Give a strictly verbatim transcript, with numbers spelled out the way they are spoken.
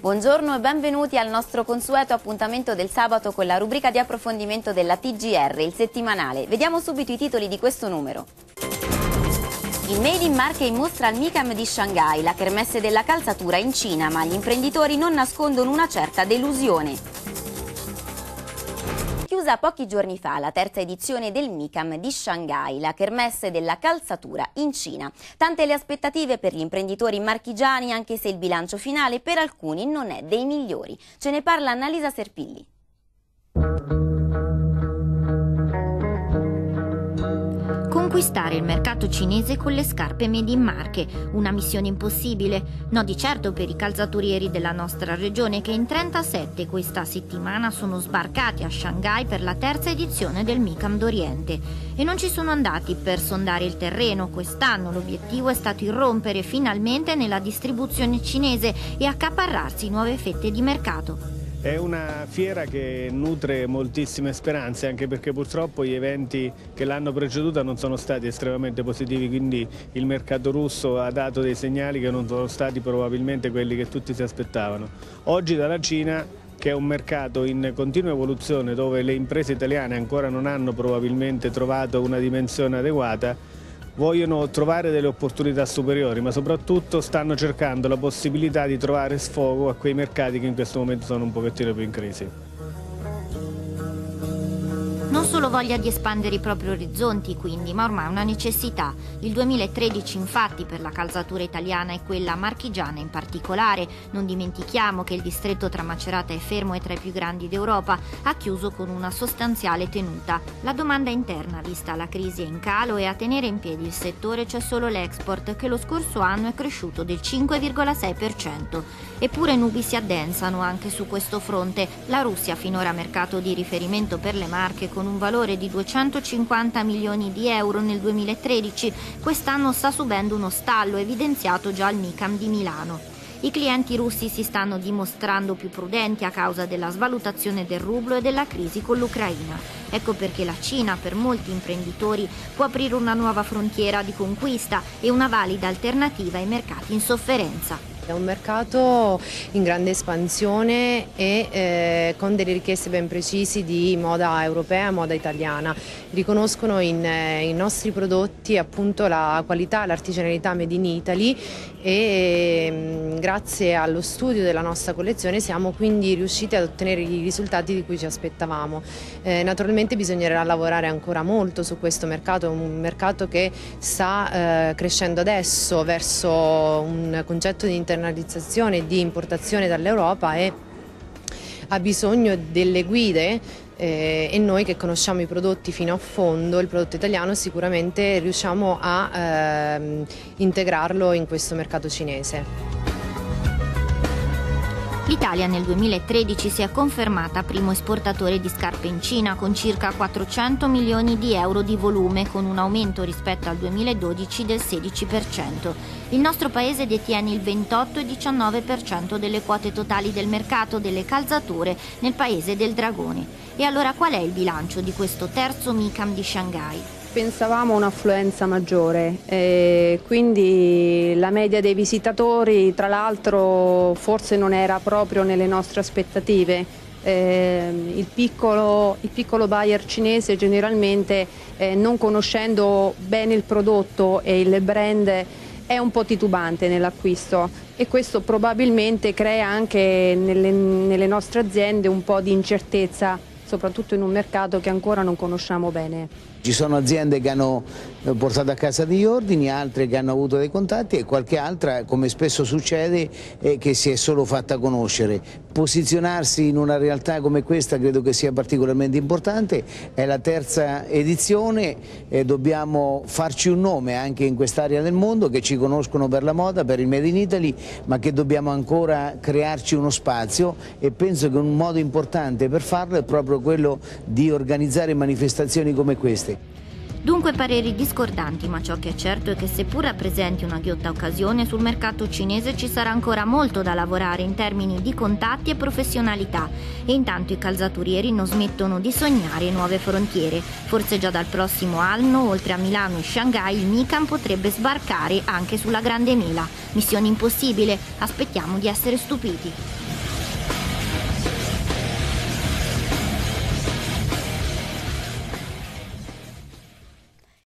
Buongiorno e benvenuti al nostro consueto appuntamento del sabato con la rubrica di approfondimento della T G R, il settimanale. Vediamo subito i titoli di questo numero. Il Made in Marche in mostra al MICAM di Shanghai, la kermesse della calzatura in Cina, ma gli imprenditori non nascondono una certa delusione. Chiusa pochi giorni fa la terza edizione del MICAM di Shanghai, la kermesse della calzatura in Cina. Tante le aspettative per gli imprenditori marchigiani, anche se il bilancio finale per alcuni non è dei migliori. Ce ne parla Annalisa Serpilli. Conquistare il mercato cinese con le scarpe made in Marche, una missione impossibile? No, di certo per i calzaturieri della nostra regione che in trentasette questa settimana sono sbarcati a Shanghai per la terza edizione del MICAM d'Oriente. E non ci sono andati per sondare il terreno, quest'anno l'obiettivo è stato irrompere finalmente nella distribuzione cinese e accaparrarsi nuove fette di mercato. È una fiera che nutre moltissime speranze, anche perché purtroppo gli eventi che l'hanno preceduta non sono stati estremamente positivi, quindi il mercato russo ha dato dei segnali che non sono stati probabilmente quelli che tutti si aspettavano. Oggi dalla Cina, che è un mercato in continua evoluzione, dove le imprese italiane ancora non hanno probabilmente trovato una dimensione adeguata, vogliono trovare delle opportunità superiori, ma soprattutto stanno cercando la possibilità di trovare sfogo a quei mercati che in questo momento sono un pochettino più in crisi. Non solo voglia di espandere i propri orizzonti, quindi, ma ormai una necessità. Il duemilatredici, infatti, per la calzatura italiana e quella marchigiana in particolare, non dimentichiamo che il distretto tra Macerata e Fermo è tra i più grandi d'Europa, ha chiuso con una sostanziale tenuta. La domanda interna, vista la crisi, è in calo e a tenere in piedi il settore c'è solo l'export, che lo scorso anno è cresciuto del cinque virgola sei per cento. Eppure nubi si addensano anche su questo fronte. La Russia, finora mercato di riferimento per le marche, con un valore di duecentocinquanta milioni di euro nel duemilatredici, quest'anno sta subendo uno stallo evidenziato già al MICAM di Milano. I clienti russi si stanno dimostrando più prudenti a causa della svalutazione del rublo e della crisi con l'Ucraina. Ecco perché la Cina, per molti imprenditori, può aprire una nuova frontiera di conquista e una valida alternativa ai mercati in sofferenza. È un mercato in grande espansione e eh, con delle richieste ben precisi di moda europea e moda italiana. Riconoscono in, eh, i nostri prodotti appunto la qualità, l'artigianalità made in Italy e mh, grazie allo studio della nostra collezione siamo quindi riusciti ad ottenere i risultati di cui ci aspettavamo. Eh, naturalmente bisognerà lavorare ancora molto su questo mercato, un mercato che sta eh, crescendo adesso verso un concetto di internazionalizzazione e di importazione dall'Europa e ha bisogno delle guide eh, e noi che conosciamo i prodotti fino a fondo, il prodotto italiano, sicuramente riusciamo a ehm, integrarlo in questo mercato cinese. L'Italia nel duemilatredici si è confermata primo esportatore di scarpe in Cina con circa quattrocento milioni di euro di volume, con un aumento rispetto al duemiladodici del sedici per cento. Il nostro paese detiene il ventotto e diciannove per cento delle quote totali del mercato delle calzature nel paese del dragone. E allora qual è il bilancio di questo terzo MICAM di Shanghai? Pensavamo a un'affluenza maggiore, eh, quindi la media dei visitatori tra l'altro forse non era proprio nelle nostre aspettative. Eh, il, piccolo, il piccolo buyer cinese generalmente eh, non conoscendo bene il prodotto e il brand è un po' titubante nell'acquisto e questo probabilmente crea anche nelle, nelle nostre aziende un po' di incertezza, soprattutto in un mercato che ancora non conosciamo bene. Ci sono aziende che hanno portato a casa degli ordini, altre che hanno avuto dei contatti e qualche altra, come spesso succede, eh, che si è solo fatta conoscere. Posizionarsi in una realtà come questa credo che sia particolarmente importante, è la terza edizione e dobbiamo farci un nome anche in quest'area del mondo, che ci conoscono per la moda, per il Made in Italy, ma che dobbiamo ancora crearci uno spazio e penso che un modo importante per farlo è proprio quello di organizzare manifestazioni come queste. Dunque pareri discordanti, ma ciò che è certo è che seppur rappresenti una ghiotta occasione, sul mercato cinese ci sarà ancora molto da lavorare in termini di contatti e professionalità. E intanto i calzaturieri non smettono di sognare nuove frontiere. Forse già dal prossimo anno, oltre a Milano e Shanghai, il MICAM potrebbe sbarcare anche sulla Grande Mela. Missione impossibile, aspettiamo di essere stupiti.